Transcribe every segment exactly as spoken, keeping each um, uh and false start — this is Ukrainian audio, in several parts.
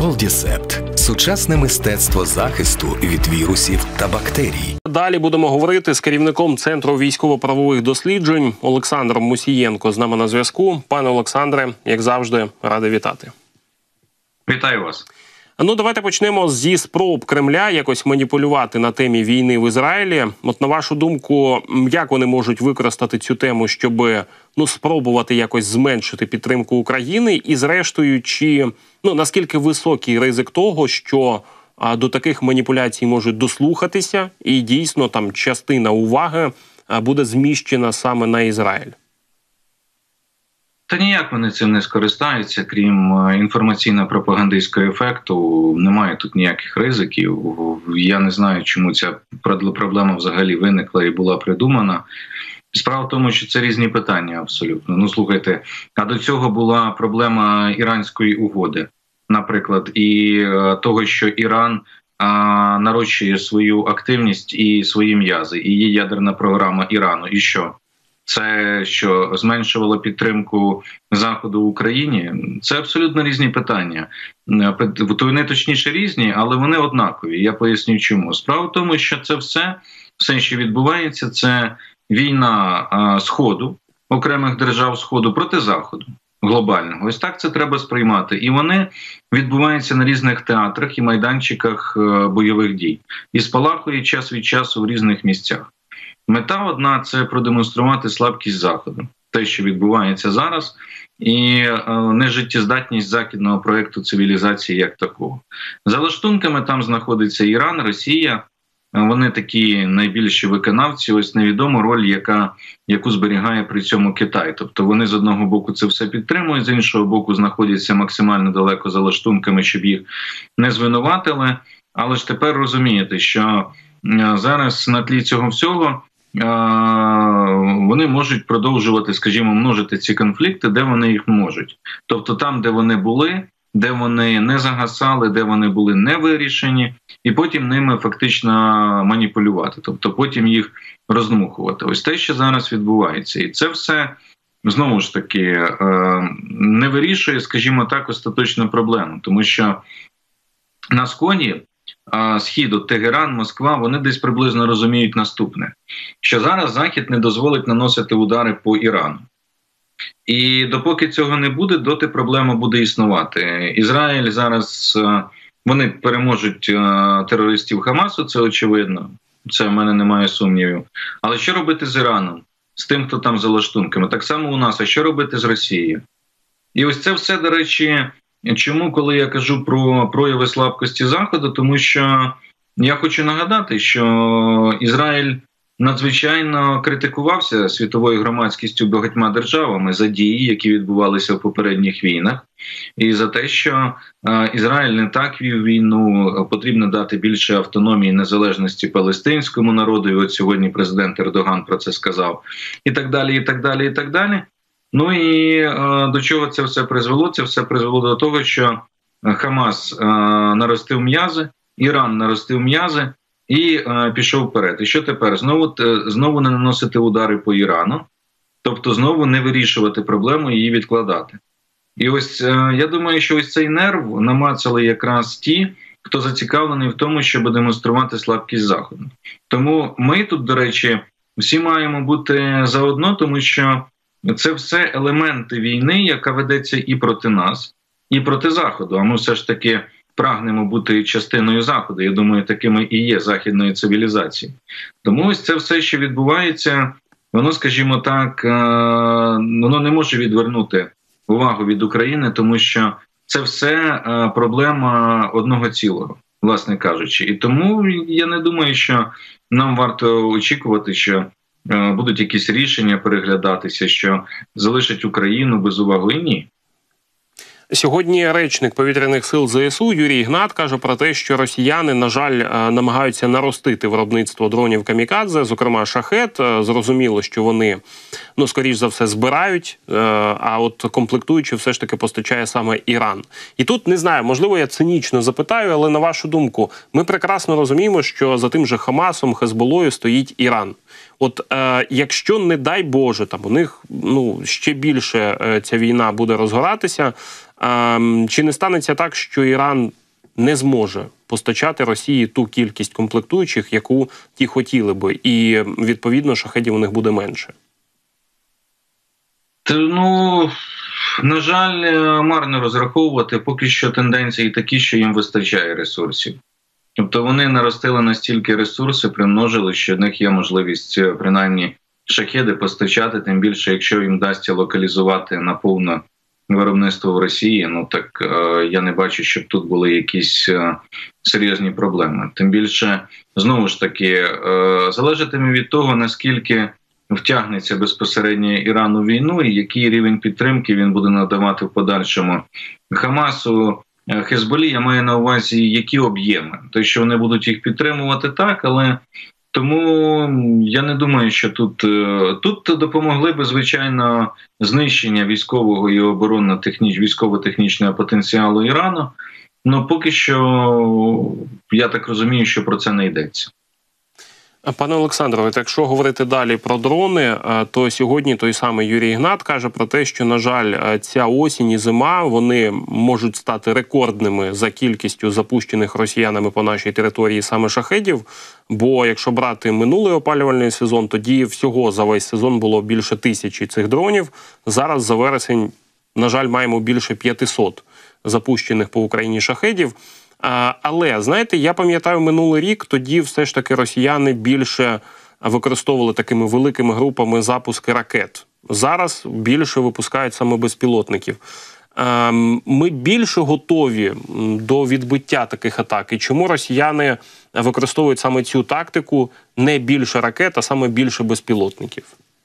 Колдісепт – сучасне мистецтво захисту від вірусів та бактерій. Далі будемо говорити з керівником Центру військово-правових досліджень Олександром Мусієнко з нами на зв'язку. Пане Олександре, як завжди, радий вітати. Вітаю вас. Ну, давайте почнемо зі спроб Кремля якось маніпулювати на темі війни в Ізраїлі. От на вашу думку, як вони можуть використати цю тему, щоб ну, спробувати якось зменшити підтримку України? І зрештою, чи ну, наскільки високий ризик того, що а, до таких маніпуляцій можуть дослухатися і дійсно там частина уваги а, буде зміщена саме на Ізраїль? Та ніяк вони цим не скористаються, крім інформаційно-пропагандистського ефекту. Немає тут ніяких ризиків. Я не знаю, чому ця проблема взагалі виникла і була придумана. Справа в тому, що це різні питання абсолютно. Ну, слухайте, а до цього була проблема іранської угоди, наприклад, і того, що Іран а, нарощує свою активність і свої м'язи, і є ядерна програма Ірану. І що? Це що, зменшувало підтримку Заходу в Україні? Це абсолютно різні питання. Вони точніше різні, але вони однакові. Я поясню чому. Справа в тому, що це все, все, що відбувається, це війна а, Сходу, окремих держав Сходу проти Заходу глобального. Ось так це треба сприймати. І вони відбуваються на різних театрах і майданчиках а, бойових дій. І спалахує час від часу в різних місцях. Мета одна – це продемонструвати слабкість Заходу, те, що відбувається зараз, і нежиттєздатність західного проєкту цивілізації як такого. За лаштунками там знаходиться Іран, Росія, вони такі найбільші виконавці, ось невідома роль, яка, яку зберігає при цьому Китай. Тобто вони з одного боку це все підтримують, з іншого боку знаходяться максимально далеко за лаштунками, щоб їх не звинуватили. Але ж тепер розумієте, що зараз на тлі цього всього вони можуть продовжувати, скажімо, множити ці конфлікти, де вони їх можуть. Тобто там, де вони були, де вони не загасали, де вони були не вирішені, і потім ними фактично маніпулювати, тобто потім їх роздмухувати. Ось те, що зараз відбувається. І це все, знову ж таки, не вирішує, скажімо так, остаточну проблему, тому що на Сході, Східу, Тегеран, Москва, вони десь приблизно розуміють наступне, що зараз Захід не дозволить наносити удари по Ірану. І допоки цього не буде, доти проблема буде існувати. Ізраїль зараз, вони переможуть терористів Хамасу, це очевидно, це в мене немає сумнівів. Але що робити з Іраном? З тим, хто там за лаштунками? Так само у нас, а що робити з Росією? І ось це все, до речі, чому, коли я кажу про прояви слабкості Заходу, тому що я хочу нагадати, що Ізраїль надзвичайно критикувався світовою громадськістю багатьма державами за дії, які відбувалися в попередніх війнах, і за те, що Ізраїль не так вів війну, потрібно дати більше автономії і незалежності палестинському народу, і от сьогодні президент Ердоган про це сказав, і так далі, і так далі, і так далі. Ну і е, до чого це все призвело? Це все призвело до того, що Хамас е, наростив м'язи, Іран наростив м'язи і е, пішов вперед. І що тепер? Знову, е, знову не наносити удари по Ірану, тобто знову не вирішувати проблему і її відкладати. І ось е, я думаю, що ось цей нерв намацали якраз ті, хто зацікавлений в тому, щоб демонструвати слабкість Заходу. Тому ми тут, до речі, всі маємо бути заодно, тому що це все елементи війни, яка ведеться і проти нас, і проти Заходу. А ми все ж таки прагнемо бути частиною Заходу. Я думаю, такими і є західної цивілізації. Тому ось це все, що відбувається, воно, скажімо так, воно не може відвернути увагу від України, тому що це все проблема одного цілого, власне кажучи. І тому я не думаю, що нам варто очікувати, що будуть якісь рішення переглядатися, що залишать Україну без уваги. Ні. Сьогодні речник повітряних сил ЗСУ Юрій Ігнат каже про те, що росіяни, на жаль, намагаються наростити виробництво дронів камікадзе, зокрема шахет. Зрозуміло, що вони, ну, скоріш за все, збирають, а от комплектуючи все ж таки постачає саме Іран. І тут, не знаю, можливо, я цинічно запитаю, але на вашу думку, ми прекрасно розуміємо, що за тим же Хамасом, Хезболою стоїть Іран. От е, якщо, не дай Боже, там у них ну, ще більше е, ця війна буде розгоратися, е, чи не станеться так, що Іран не зможе постачати Росії ту кількість комплектуючих, яку ті хотіли би, і, відповідно, шахедів у них буде менше? Ну, на жаль, марно розраховувати. Поки що тенденції такі, що їм вистачає ресурсів. Тобто вони наростили настільки ресурси, примножили, що в них є можливість принаймні шахеди постачати, тим більше, якщо їм вдасться локалізувати наповно виробництво в Росії, ну так е, я не бачу, щоб тут були якісь е, серйозні проблеми. Тим більше, знову ж таки, е, залежатиме від того, наскільки втягнеться безпосередньо Іран у війну і який рівень підтримки він буде надавати в подальшому Хамасу, Хезболі. Я маю на увазі, які об'єми. Те, що вони будуть їх підтримувати, так, але тому я не думаю, що тут, тут допомогли би, звичайно, знищення військового і оборонно-техніч, військово-технічного потенціалу Ірану. Ну, поки що, я так розумію, що про це не йдеться. Пане Олександрове, якщо говорити далі про дрони, то сьогодні той самий Юрій Ігнат каже про те, що, на жаль, ця осінь і зима, вони можуть стати рекордними за кількістю запущених росіянами по нашій території саме шахедів, бо якщо брати минулий опалювальний сезон, тоді всього за весь сезон було більше тисячі цих дронів. Зараз за вересень, на жаль, маємо більше п'ятисот запущених по Україні шахедів. Але, знаєте, я пам'ятаю минулий рік, тоді все ж таки росіяни більше використовували такими великими групами запуски ракет. Зараз більше випускають саме безпілотників. Ми більше готові до відбиття таких атак. І чому росіяни використовують саме цю тактику, не більше ракет, а саме більше безпілотників?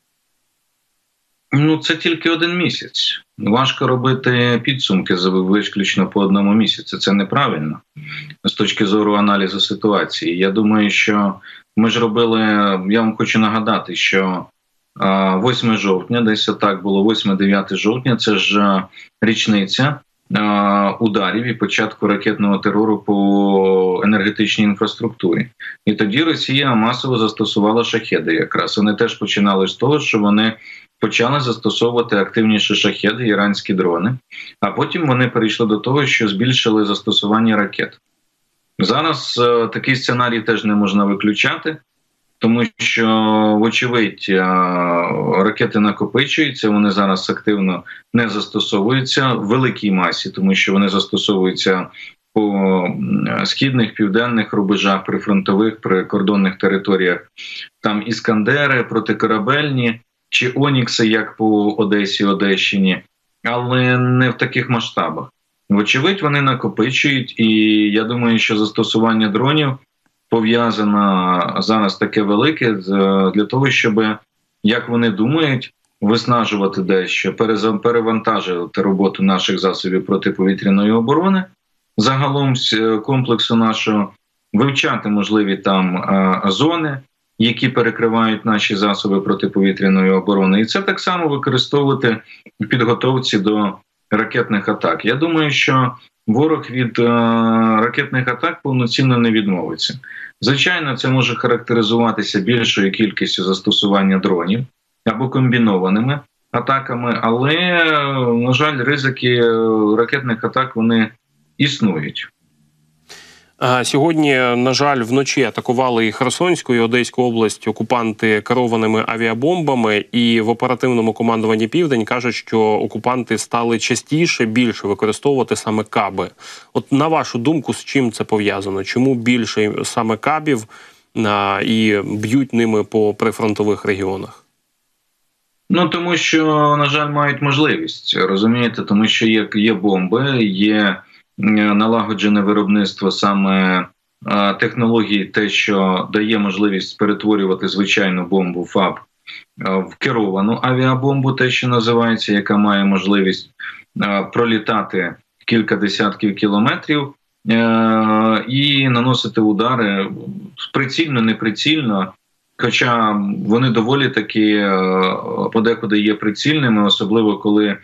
Ну, це тільки один місяць. Важко робити підсумки виключно по одному місяці. Це неправильно з точки зору аналізу ситуації. Я думаю, що ми ж робили, я вам хочу нагадати, що восьмого жовтня, десь так було, восьмого-дев'ятого жовтня, це ж річниця ударів і початку ракетного терору по енергетичній інфраструктурі. І тоді Росія масово застосувала шахеди якраз. Вони теж починали з того, що вони почали застосовувати активніше шахеди, іранські дрони, а потім вони перейшли до того, що збільшили застосування ракет. Зараз е, такий сценарій теж не можна виключати, тому що, вочевидь, е, ракети накопичуються, вони зараз активно не застосовуються в великій масі, тому що вони застосовуються по східних, південних рубежах, прифронтових, прикордонних територіях. Там іскандери, протикорабельні, чи Онікси, як по Одесі, Одещині, але не в таких масштабах. Вочевидь, вони накопичують, і я думаю, що застосування дронів пов'язано зараз таке велике для того, щоб, як вони думають, виснажувати дещо, перевантажувати роботу наших засобів протиповітряної оборони, загалом з комплексу нашого, вивчати можливі там зони, які перекривають наші засоби протиповітряної оборони. І це так само використовувати в підготовці до ракетних атак. Я думаю, що ворог від е, ракетних атак повноцінно не відмовиться. Звичайно, це може характеризуватися більшою кількістю застосування дронів або комбінованими атаками, але, на жаль, ризики ракетних атак, вони існують. Сьогодні, на жаль, вночі атакували і Херсонську, і Одеську область окупанти керованими авіабомбами, і в оперативному командуванні «Південь» кажуть, що окупанти стали частіше, більше використовувати саме каби. От на вашу думку, з чим це пов'язано? Чому більше саме кабів а, і б'ють ними по прифронтових регіонах? Ну, тому що, на жаль, мають можливість, розумієте, тому що є, є бомби, є налагоджене виробництво саме технології, те, що дає можливість перетворювати звичайну бомбу ФАБ в керовану авіабомбу, те, що називається, яка має можливість пролітати кілька десятків кілометрів і наносити удари прицільно, неприцільно, хоча вони доволі таки подекуди є прицільними, особливо коли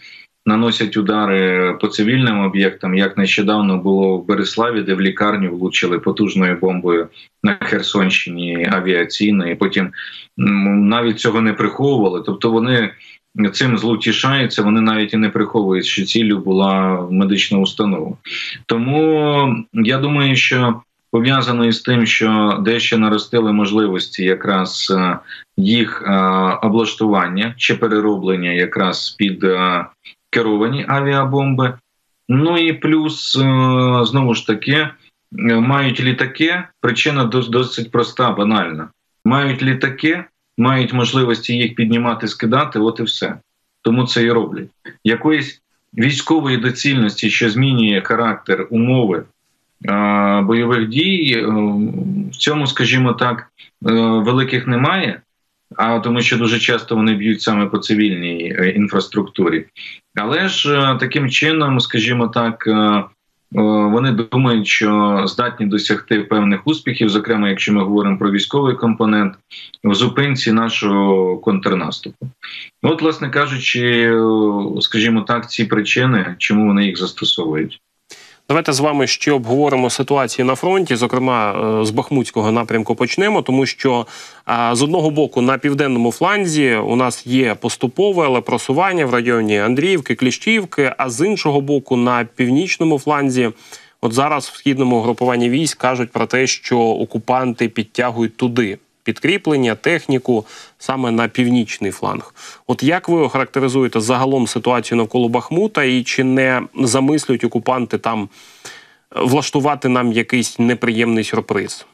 наносять удари по цивільним об'єктам, як нещодавно було в Береславі, де в лікарню влучили потужною бомбою на Херсонщині авіаційною, і потім навіть цього не приховували. Тобто вони цим зловтішаються, вони навіть і не приховують, що ціллю була медична установа. Тому я думаю, що пов'язано із тим, що дещо наростили можливості якраз їх облаштування чи перероблення якраз під керовані авіабомби. Ну і плюс, знову ж таки, мають літаки, причина досить проста, банальна. Мають літаки, мають можливості їх піднімати, скидати, от і все. Тому це і роблять. Якоїсь військової доцільності, що змінює характер, умови е, бойових дій, е, в цьому, скажімо так, е, великих немає, а тому що дуже часто вони б'ють саме по цивільній е, інфраструктурі. Але ж е, таким чином, скажімо так, е, вони думають, що здатні досягти певних успіхів, зокрема, якщо ми говоримо про військовий компонент, в зупинці нашого контрнаступу. От, власне кажучи, скажімо так, ці причини, чому вони їх застосовують. Давайте з вами ще обговоримо ситуацію на фронті, зокрема з Бахмутського напрямку почнемо, тому що з одного боку на південному фланзі у нас є поступове, але просування в районі Андріївки, Кліщівки, а з іншого боку на північному фланзі, от зараз в східному групуванні військ кажуть про те, що окупанти підтягують туди підкріплення, техніку саме на північний фланг. От як ви охарактеризуєте загалом ситуацію навколо Бахмута і чи не замислюють окупанти там влаштувати нам якийсь неприємний сюрприз?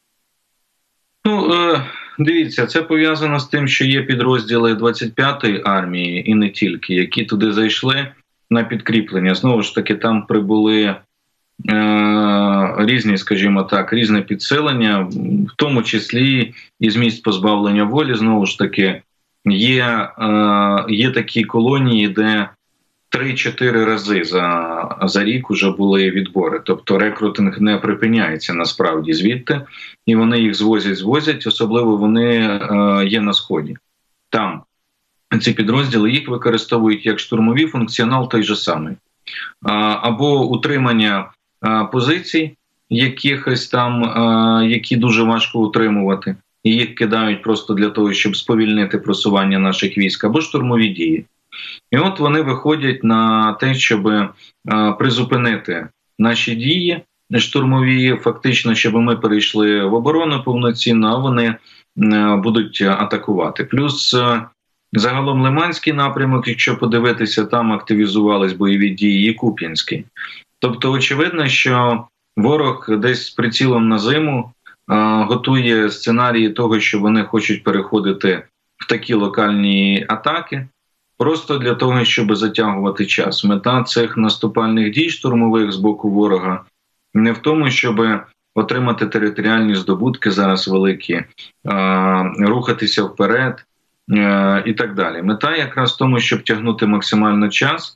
Ну, е, дивіться, це пов'язано з тим, що є підрозділи двадцять п'ятої армії і не тільки, які туди зайшли на підкріплення. Знову ж таки, там прибули різні, скажімо так, різне підсилення, в тому числі і з місць позбавлення волі, знову ж таки, є, є такі колонії, де три-чотири рази за, за рік вже були відбори. Тобто рекрутинг не припиняється насправді звідти, і вони їх звозять-звозять, особливо вони є на Сході. Там ці підрозділи, їх використовують як штурмові, функціонал той же самий. Або утримання позицій якихось там, які дуже важко утримувати, і їх кидають просто для того, щоб сповільнити просування наших військ, або штурмові дії. І от вони виходять на те, щоб призупинити наші дії штурмові, фактично, щоб ми перейшли в оборону повноцінно, а вони будуть атакувати. Плюс загалом Лиманський напрямок, якщо подивитися, там активізувались бойові дії, і Куп'янський. Тобто очевидно, що ворог десь з прицілом на зиму а, готує сценарії того, що вони хочуть переходити в такі локальні атаки, просто для того, щоб затягувати час. Мета цих наступальних дій штурмових з боку ворога не в тому, щоб отримати територіальні здобутки зараз великі, а, рухатися вперед а, і так далі. Мета якраз в тому, щоб тягнути максимально час,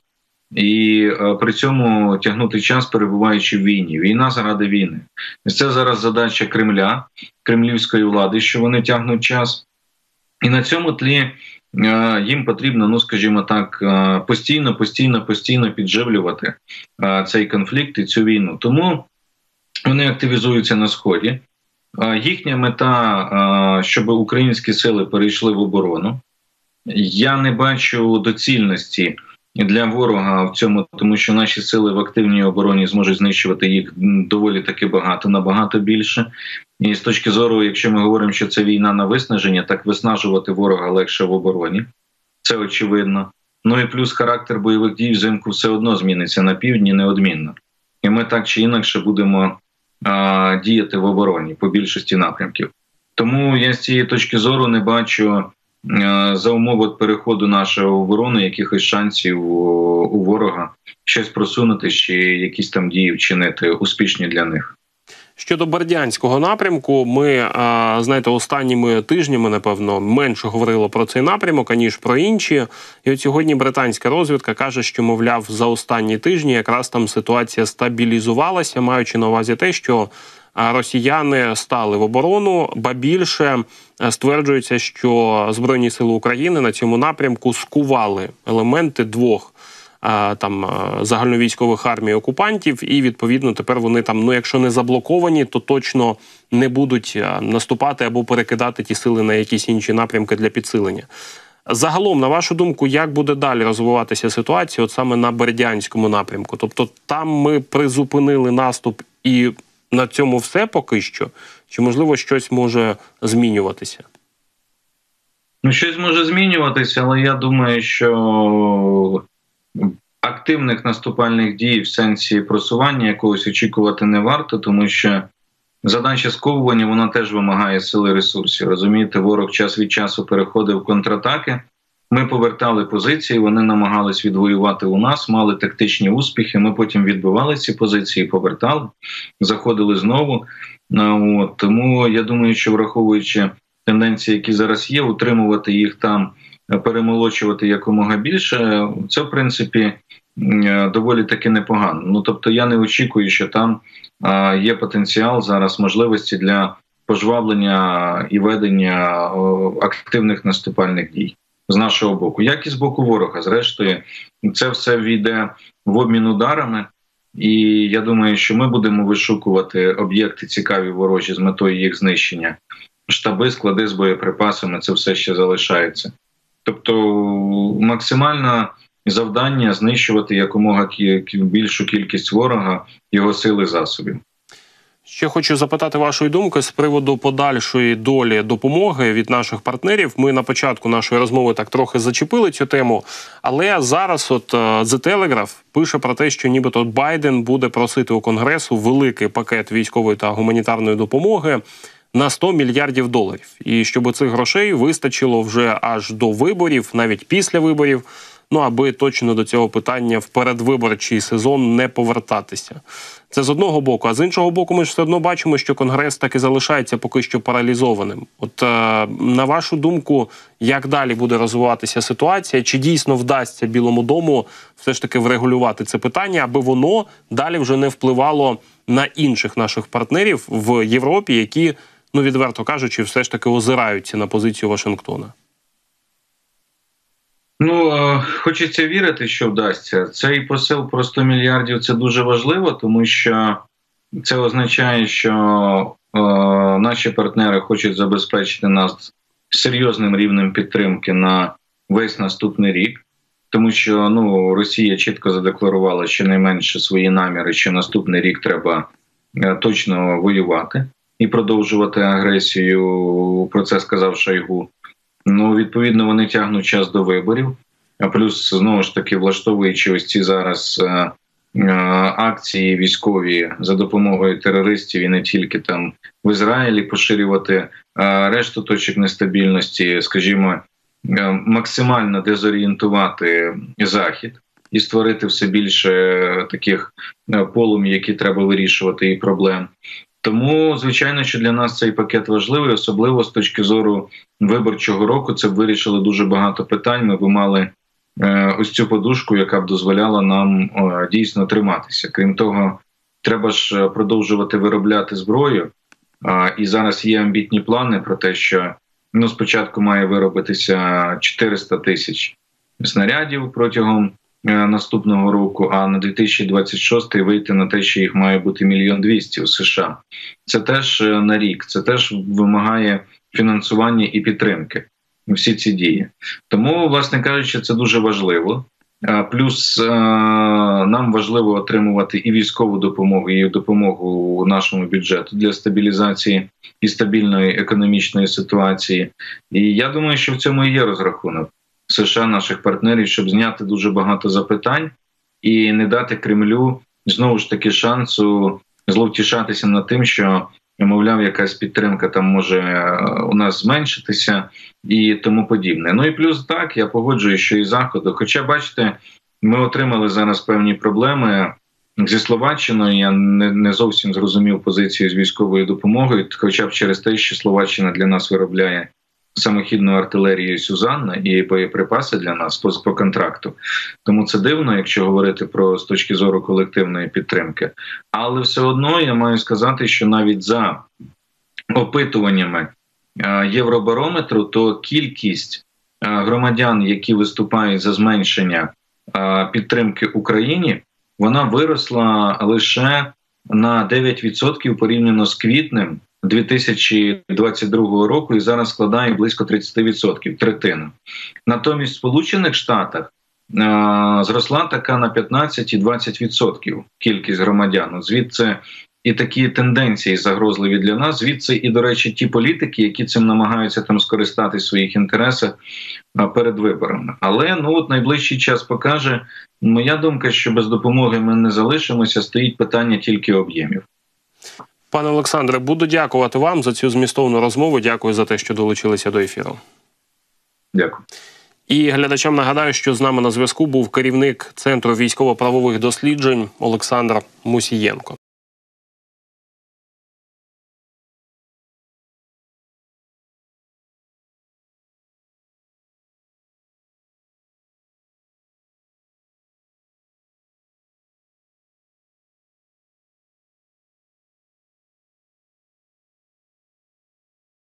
і е, при цьому тягнути час, перебуваючи в війні. Війна заради війни. І це зараз задача Кремля, кремлівської влади, що вони тягнуть час. І на цьому тлі е, їм потрібно, ну скажімо так, е, постійно, постійно, постійно підживлювати е, цей конфлікт і цю війну. Тому вони активізуються на Сході. Е, їхня мета, е, щоб українські сили перейшли в оборону. Я не бачу доцільності для ворога в цьому, тому що наші сили в активній обороні зможуть знищувати їх доволі таки багато, набагато більше. І з точки зору, якщо ми говоримо, що це війна на виснаження, так виснажувати ворога легше в обороні. Це очевидно. Ну і плюс характер бойових дій взимку все одно зміниться на півдні неодмінно. І ми так чи інакше будемо а, діяти в обороні по більшості напрямків. Тому я з цієї точки зору не бачу за умови переходу нашої оборони якихось шансів у ворога щось просунути, чи якісь там дії вчинити успішні для них. Щодо Бердянського напрямку, ми, знаєте, останніми тижнями, напевно, менше говорили про цей напрямок, аніж про інші. І от сьогодні британська розвідка каже, що, мовляв, за останні тижні якраз там ситуація стабілізувалася, маючи на увазі те, що росіяни стали в оборону, ба більше стверджується, що Збройні сили України на цьому напрямку скували елементи двох там загальновійськових армій окупантів, і відповідно тепер вони там, ну якщо не заблоковані, то точно не будуть наступати або перекидати ті сили на якісь інші напрямки для підсилення. Загалом, на вашу думку, як буде далі розвиватися ситуація от саме на Бердянському напрямку? Тобто там ми призупинили наступ і на цьому все поки що? Чи, можливо, щось може змінюватися? Ну, щось може змінюватися, але я думаю, що активних наступальних дій в сенсі просування якогось очікувати не варто, тому що задача сковування, вона теж вимагає сили ресурсів. Розумієте, ворог час від часу переходив в контратаки, ми повертали позиції, вони намагались відвоювати у нас, мали тактичні успіхи, ми потім відбивали ці позиції, повертали, заходили знову. От. Тому я думаю, що враховуючи тенденції, які зараз є, утримувати їх там, перемолочувати якомога більше, це, в принципі, доволі таки непогано. Ну, тобто я не очікую, що там а, є потенціал зараз, можливості для пожвавлення і ведення о, активних наступальних дій з нашого боку. Як і з боку ворога. Зрештою, це все війде в обмін ударами, і я думаю, що ми будемо вишукувати об'єкти цікаві ворожі з метою їх знищення. Штаби, склади з боєприпасами, це все ще залишається. Тобто максимальне завдання знищувати якомога більшу кількість ворога, його сил і засобів. Ще хочу запитати вашої думки з приводу подальшої долі допомоги від наших партнерів. Ми на початку нашої розмови так трохи зачепили цю тему, але зараз от The Telegraph пише про те, що нібито Байден буде просити у Конгресу великий пакет військової та гуманітарної допомоги на сто мільярдів доларів. І щоб цих грошей вистачило вже аж до виборів, навіть після виборів, ну, аби точно до цього питання в передвиборчий сезон не повертатися. Це з одного боку. А з іншого боку, ми ж все одно бачимо, що Конгрес так і залишається поки що паралізованим. От, е, на вашу думку, як далі буде розвиватися ситуація? Чи дійсно вдасться Білому дому все ж таки врегулювати це питання, аби воно далі вже не впливало на інших наших партнерів в Європі, які, ну, відверто кажучи, все ж таки озираються на позицію Вашингтона? Ну, хочеться вірити, що вдасться. Цей посил про сто мільярдів – це дуже важливо, тому що це означає, що е, наші партнери хочуть забезпечити нас серйозним рівнем підтримки на весь наступний рік, тому що, ну, Росія чітко задекларувала щонайменше свої наміри, що наступний рік треба е, точно воювати і продовжувати агресію, про це сказав Шойгу. Ну, відповідно, вони тягнуть час до виборів, а плюс, знову ж таки, влаштовуючи ось ці зараз е, е, акції військові за допомогою терористів і не тільки там в Ізраїлі, поширювати е, решту точок нестабільності, скажімо, е, максимально дезорієнтувати Захід і створити все більше таких полум'я, які треба вирішувати, і проблем. Тому, звичайно, що для нас цей пакет важливий, особливо з точки зору виборчого року. Це б вирішило дуже багато питань. Ми б мали е, ось цю подушку, яка б дозволяла нам е, дійсно триматися. Крім того, треба ж продовжувати виробляти зброю. Е, і зараз є амбітні плани про те, що, ну, спочатку має виробитися чотириста тисяч снарядів протягом наступного року, а на дві тисячі двадцять шостий вийти на те, що їх має бути мільйон двісті у США. Це теж на рік, це теж вимагає фінансування і підтримки, всі ці дії. Тому, власне кажучи, це дуже важливо. Плюс нам важливо отримувати і військову допомогу, і допомогу нашому бюджету для стабілізації і стабільної економічної ситуації. І я думаю, що в цьому і є розрахунок США, наших партнерів, щоб зняти дуже багато запитань і не дати Кремлю, знову ж таки, шансу зловтішатися над тим, що, мовляв, якась підтримка там може у нас зменшитися і тому подібне. Ну і плюс так, я погоджуюсь, що і Заходу. Хоча, бачите, ми отримали зараз певні проблеми зі Словаччиною. Я не, не зовсім зрозумів позицію з військовою допомогою, хоча б через те, що Словаччина для нас виробляє самохідну артилерію «Сюзанна» і боєприпаси для нас по, по контракту. Тому це дивно, якщо говорити про з точки зору колективної підтримки. Але все одно я маю сказати, що навіть за опитуваннями Євробарометру, то кількість громадян, які виступають за зменшення підтримки Україні, вона виросла лише на дев'ять відсотків порівняно з квітнем дві тисячі двадцять другого року і зараз складає близько тридцять відсотків, третину. Натомість в Сполучених Штатах зросла така на п'ятнадцять-двадцять відсотків кількість громадян. Звідси і такі тенденції загрозливі для нас, звідси і, до речі, ті політики, які цим намагаються там скористатись в своїх інтересах перед виборами. Але ну от найближчий час покаже, моя думка, що без допомоги ми не залишимося, стоїть питання тільки об'ємів. Пане Олександре, буду дякувати вам за цю змістовну розмову. Дякую за те, що долучилися до ефіру. Дякую. І глядачам нагадаю, що з нами на зв'язку був керівник Центру військово-правових досліджень Олександр Мусієнко.